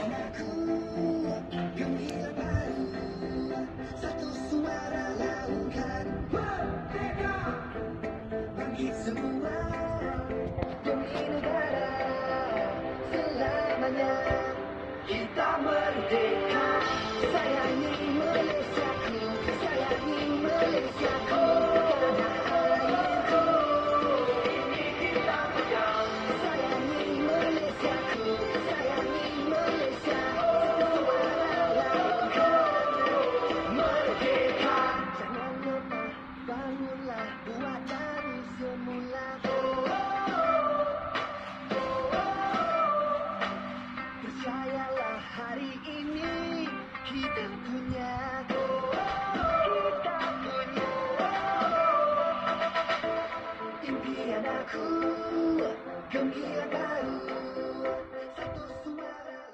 Impian aku gemilang baru, satu suara laungkan merdeka, bangkit semua demi negara selamanya. Kita merdeka, sayangi Malaysiaku, sayangi Malaysiaku, tanah airku ini kita pegang. Sayangi Malaysiaku, sayangi Malaysia, satu suara laungkan merdeka. Jangan lemah, bangunlah, buat dari semula. Percayalah, hari ini kita punya, kita punya. Impian aku gemilang baru, satu suara.